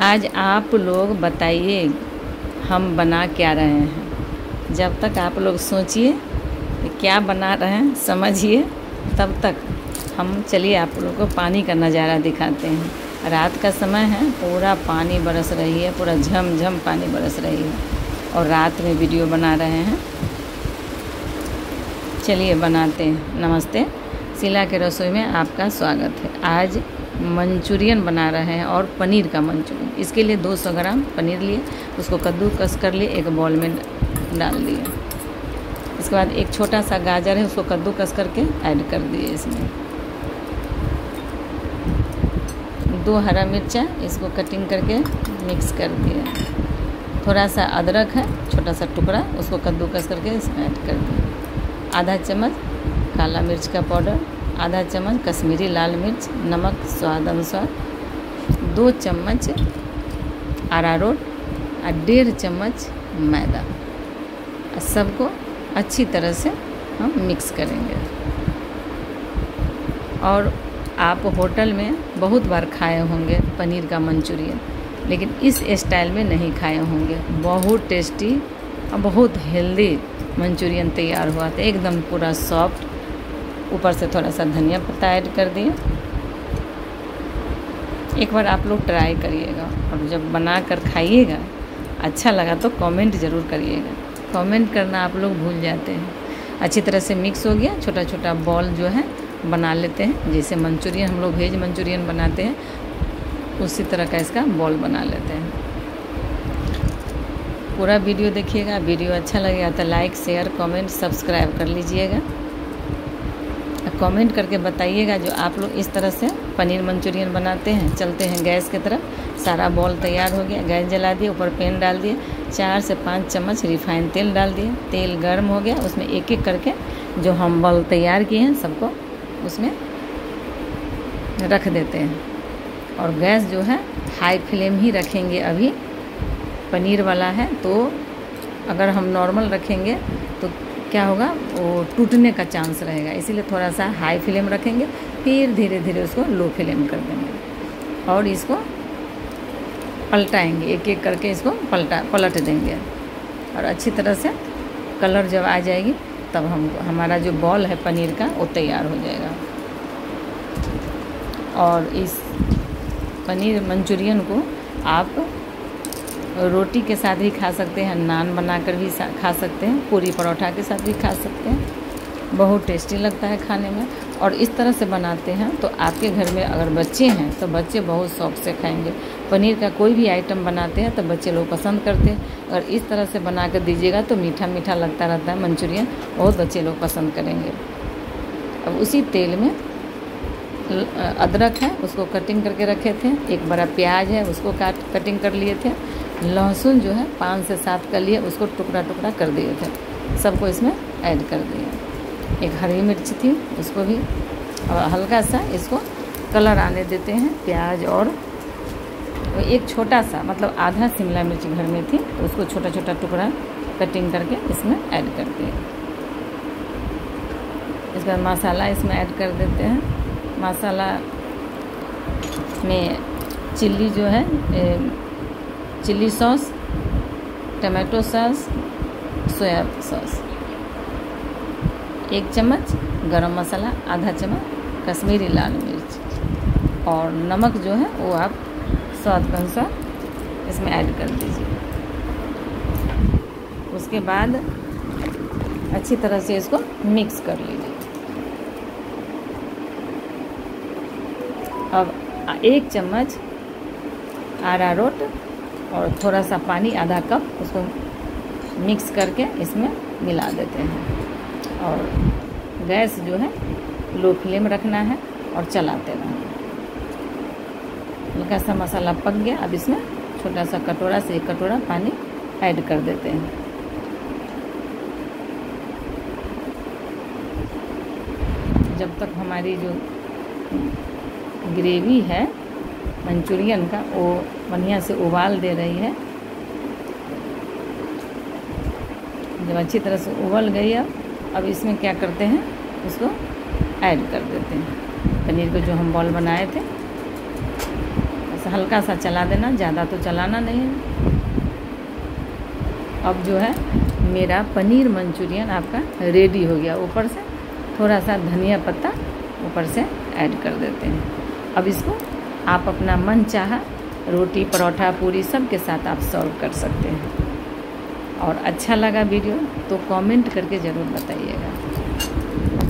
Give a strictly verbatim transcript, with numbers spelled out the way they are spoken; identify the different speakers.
Speaker 1: आज आप लोग बताइए हम बना क्या रहे हैं। जब तक आप लोग सोचिए कि क्या बना रहे हैं, समझिए, तब तक हम चलिए आप लोगों को पानी का नज़ारा दिखाते हैं। रात का समय है, पूरा पानी बरस रही है, पूरा झमझम पानी बरस रही है और रात में वीडियो बना रहे हैं। चलिए बनाते हैं। नमस्ते, शीला के रसोई में आपका स्वागत है। आज मंचूरियन बना रहे हैं और पनीर का मंचूरियन। इसके लिए दो सौ ग्राम पनीर लिए, उसको कद्दूकस कर लिए, एक बॉल में डाल दिए। इसके बाद एक छोटा सा गाजर है, उसको कद्दूकस करके ऐड कर दिए। इसमें दो हरा मिर्चा, इसको कटिंग करके मिक्स कर दिए। थोड़ा सा अदरक है, छोटा सा टुकड़ा, उसको कद्दूकस करके इसमें ऐड कर दिए। आधा चम्मच काला मिर्च का पाउडर, आधा चम्मच कश्मीरी लाल मिर्च, नमक स्वाद अनुसार, दो चम्मच अरारोट और डेढ़ चम्मच मैदा। सबको अच्छी तरह से हम मिक्स करेंगे। और आप होटल में बहुत बार खाए होंगे पनीर का मंचूरियन, लेकिन इस स्टाइल में नहीं खाए होंगे। बहुत टेस्टी और बहुत हेल्दी मंचूरियन तैयार हुआ था, एकदम पूरा सॉफ्ट। ऊपर से थोड़ा सा धनिया पत्ता ऐड कर दिए। एक बार आप लोग ट्राई करिएगा और जब बना कर खाइएगा अच्छा लगा तो कमेंट ज़रूर करिएगा। कमेंट करना आप लोग भूल जाते हैं। अच्छी तरह से मिक्स हो गया। छोटा छोटा बॉल जो है बना लेते हैं, जैसे मंचूरियन हम लोग वेज मंचूरियन बनाते हैं उसी तरह का इसका बॉल बना लेते हैं। पूरा वीडियो देखिएगा। वीडियो अच्छा लगेगा तो लाइक, शेयर, कमेंट, सब्सक्राइब कर लीजिएगा। कमेंट करके बताइएगा जो आप लोग इस तरह से पनीर मंचूरियन बनाते हैं। चलते हैं गैस की तरफ। सारा बॉल तैयार हो गया। गैस जला दिए, ऊपर पैन डाल दिए, चार से पाँच चम्मच रिफाइंड तेल डाल दिए। तेल गर्म हो गया, उसमें एक एक करके जो हम बॉल तैयार किए हैं सबको उसमें रख देते हैं। और गैस जो है हाई फ्लेम ही रखेंगे। अभी पनीर वाला है तो अगर हम नॉर्मल रखेंगे तो क्या होगा, वो टूटने का चांस रहेगा। इसीलिए थोड़ा सा हाई फ्लेम रखेंगे, फिर धीरे धीरे उसको लो फ्लेम कर देंगे और इसको पलटाएंगे। एक एक करके इसको पलटा पलट देंगे और अच्छी तरह से कलर जब आ जाएगी तब हम हमारा जो बॉल है पनीर का वो तैयार हो जाएगा। और इस पनीर मंचूरियन को आप रोटी के साथ भी खा सकते हैं, नान बनाकर भी खा सकते हैं, पूरी परोठा के साथ भी खा सकते हैं। बहुत टेस्टी लगता है खाने में। और इस तरह से बनाते हैं तो आपके घर में अगर बच्चे हैं तो बच्चे बहुत शौक से खाएंगे। पनीर का कोई भी आइटम बनाते हैं तो बच्चे लोग पसंद करते हैं। अगर इस तरह से बना कर दीजिएगा तो मीठा मीठा लगता रहता है मंचूरियन, बहुत बच्चे लोग पसंद करेंगे। अब उसी तेल में अदरक है, उसको कटिंग करके रखे थे। एक बड़ा प्याज है, उसको काट कटिंग कर लिए थे। लहसुन जो है पाँच से सात कर लिए, उसको टुकड़ा टुकड़ा कर दिए थे। सबको इसमें ऐड कर दिए। एक हरी मिर्च थी, उसको भी, और हल्का सा इसको कलर आने देते हैं प्याज। और एक छोटा सा मतलब आधा शिमला मिर्च घर में थी, उसको छोटा छोटा टुकड़ा कटिंग करके इसमें ऐड कर दिए। इसके बाद मसाला इसमें ऐड कर देते हैं। मसाला में चिल्ली जो है, chilli sauce, tomato sauce, soya sauce, एक चम्मच गरम मसाला, आधा चम्मच कश्मीरी लाल मिर्च और नमक जो है वो आप स्वाद के अनुसार इसमें ऐड कर दीजिए। उसके बाद अच्छी तरह से इसको मिक्स कर लीजिए। अब एक चम्मच अरारोट और थोड़ा सा पानी, आधा कप, उसको मिक्स करके इसमें मिला देते हैं। और गैस जो है लो फ्लेम रखना है और चलाते रहना। हल्का सा मसाला पक गया। अब इसमें छोटा सा कटोरा से एक कटोरा पानी ऐड कर देते हैं। जब तक हमारी जो ग्रेवी है मंचूरियन का वो बढ़िया से उबाल दे रही है। जब अच्छी तरह से उबल गई है, अब इसमें क्या करते हैं, उसको ऐड कर देते हैं। पनीर को जो हम बॉल बनाए थे हल्का सा चला देना, ज़्यादा तो चलाना नहीं है। अब जो है मेरा पनीर मंचूरियन आपका रेडी हो गया। ऊपर से थोड़ा सा धनिया पत्ता ऊपर से ऐड कर देते हैं। अब इसको आप अपना मन चाहा रोटी, परोठा, पूरी सब के साथ आप सर्व कर सकते हैं। और अच्छा लगा वीडियो तो कमेंट करके ज़रूर बताइएगा।